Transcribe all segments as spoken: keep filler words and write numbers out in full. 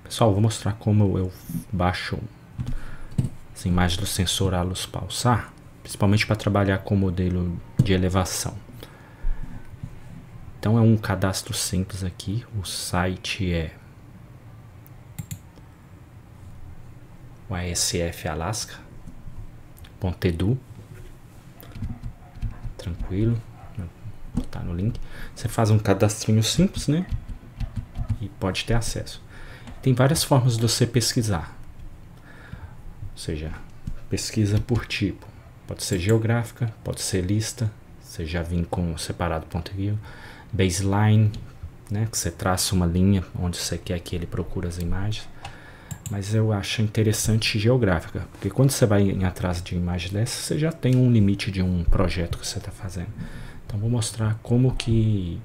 Pessoal, vou mostrar como eu baixo as imagens do sensor ALUS Pulsar, principalmente para trabalhar com o modelo de elevação. Então é um cadastro simples aqui, o site é o A S F Alaska ponto edu, tranquilo, vou botar no link. Você faz um cadastrinho simples, né? E pode ter acesso. Tem várias formas de você pesquisar, ou seja, pesquisa por tipo, pode ser geográfica, pode ser lista, você já vem com separado ponto view, baseline, né, que você traça uma linha onde você quer que ele procure as imagens, mas eu acho interessante geográfica, porque quando você vai em atrás de imagem dessa, você já tem um limite de um projeto que você está fazendo. Então vou mostrar como que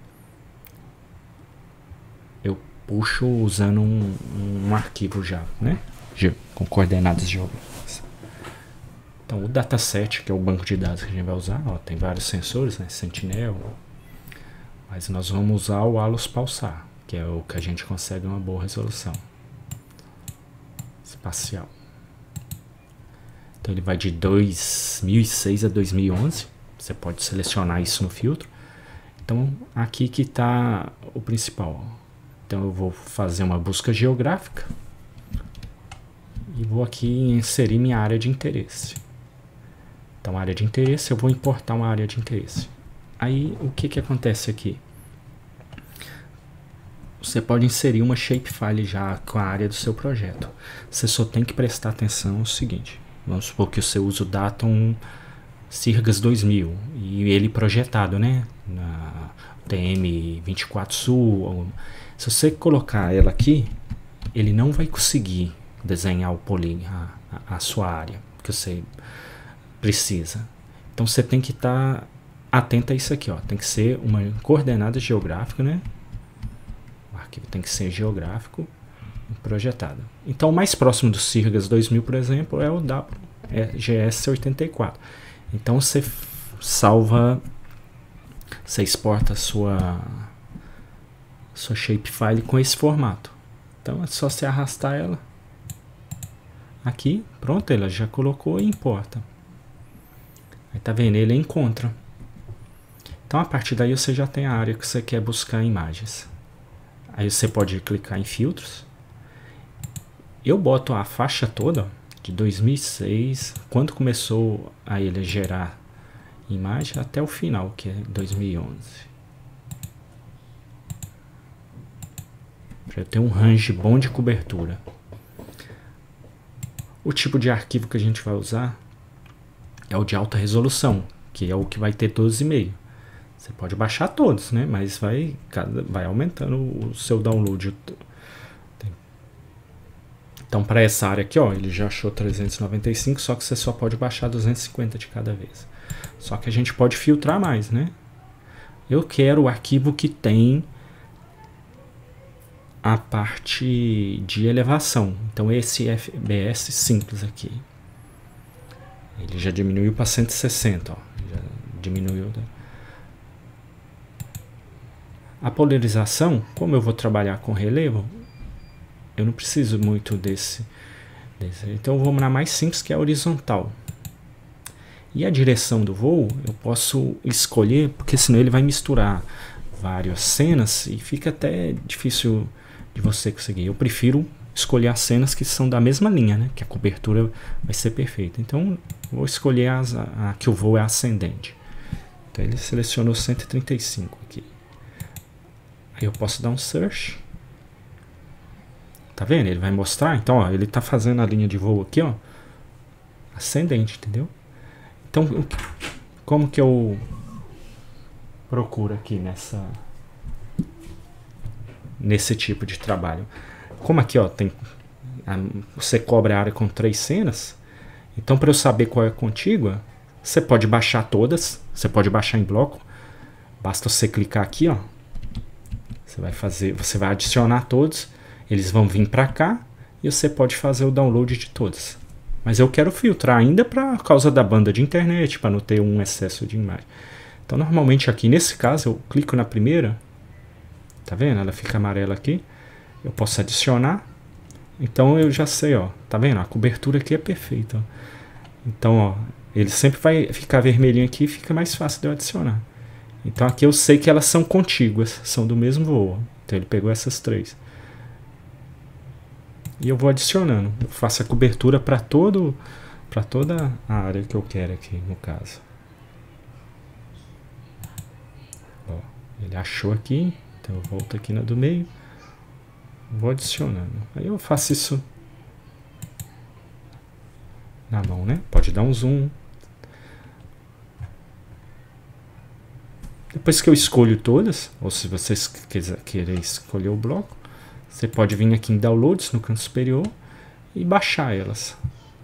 eu puxo usando um, um arquivo já, né, com coordenadas geográficas. Então o dataset, que é o banco de dados que a gente vai usar, ó, tem vários sensores, né, Sentinel, mas nós vamos usar o ALUS Pulsar, que é o que a gente consegue uma boa resolução espacial. Então ele vai de dois mil e seis a dois mil e onze, você pode selecionar isso no filtro. Então aqui que está o principal, ó. Então eu vou fazer uma busca geográfica e vou aqui inserir minha área de interesse. Então, área de interesse, eu vou importar uma área de interesse. Aí, o que que acontece aqui? Você pode inserir uma shapefile já com a área do seu projeto. Você só tem que prestar atenção no seguinte. Vamos supor que você usa o Datum Sirgas dois mil e ele projetado, né? Na T M vinte e quatro Sul. Ou, se você colocar ela aqui, ele não vai conseguir desenhar o polígono, a, a sua área que você precisa. Então você tem que estar tá atento a isso aqui, ó. Tem que ser uma coordenada geográfica, né? O arquivo tem que ser geográfico e projetado. Então o mais próximo do Sirgas dois mil, por exemplo, é o W G S oitenta e quatro. Então você salva, você exporta a sua sua shapefile com esse formato. Então é só você arrastar ela aqui, pronto, ela já colocou e importa. Aí tá vendo? Ele encontra. Então a partir daí você já tem a área que você quer buscar imagens. Aí você pode clicar em filtros. Eu boto a faixa toda de dois mil e seis, quando começou a ele gerar imagem, até o final, que é dois mil e onze. Para eu ter um range bom de cobertura. O tipo de arquivo que a gente vai usar é o de alta resolução, que é o que vai ter doze e meio. Você pode baixar todos, né? Mas vai, cada, vai aumentando o seu download. Então, para essa área aqui, ó, ele já achou trezentos e noventa e cinco, só que você só pode baixar duzentos e cinquenta de cada vez. Só que a gente pode filtrar mais, né? Eu quero o arquivo que tem a parte de elevação. Então esse F B S simples aqui, ele já diminuiu para cento e sessenta, ó. Já diminuiu. A polarização, como eu vou trabalhar com relevo, eu não preciso muito desse, desse. Então vamos na mais simples, que é a horizontal. E a direção do voo eu posso escolher, porque senão ele vai misturar várias cenas e fica até difícil de você conseguir. Eu prefiro escolher as cenas que são da mesma linha, né? Que a cobertura vai ser perfeita. Então vou escolher as, a, a que o voo é ascendente. Então ele selecionou cento e trinta e cinco aqui. Aí eu posso dar um search. Tá vendo? Ele vai mostrar. Então ó, ele tá fazendo a linha de voo aqui, ó, ascendente, entendeu? Então como que eu procuro aqui nessa nesse tipo de trabalho? Como aqui, ó, tem a, você cobre a área com três cenas, então para eu saber qual é a contígua, você pode baixar todas, você pode baixar em bloco, basta você clicar aqui, ó, você vai fazer, você vai adicionar todos, eles vão vir para cá e você pode fazer o download de todos. Mas eu quero filtrar ainda por causa da banda de internet, para não ter um excesso de imagem. Então normalmente aqui nesse caso eu clico na primeira, tá vendo? Ela fica amarela aqui. Eu posso adicionar. Então eu já sei, ó, tá vendo? A cobertura aqui é perfeita. Ó. Então, ó, ele sempre vai ficar vermelhinho aqui e fica mais fácil de eu adicionar. Então aqui eu sei que elas são contíguas, são do mesmo voo. Então ele pegou essas três. E eu vou adicionando. Eu faço a cobertura para todo, para toda a área que eu quero aqui, no caso. Ó, ele achou aqui, então eu volto aqui na do meio. Vou adicionando. Aí eu faço isso na mão, né? Pode dar um zoom. Depois que eu escolho todas, ou se vocês querem escolher o bloco, você pode vir aqui em Downloads, no canto superior, e baixar elas.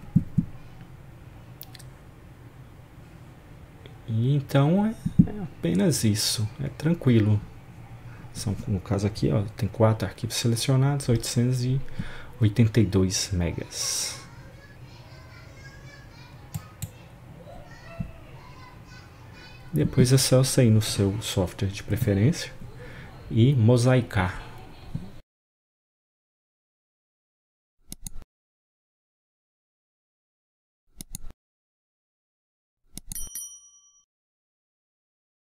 E então é, é apenas isso, é tranquilo. São, no caso aqui, ó, tem quatro arquivos selecionados, oitocentos e oitenta e dois megas. Depois é só sair no seu software de preferência e mosaicar.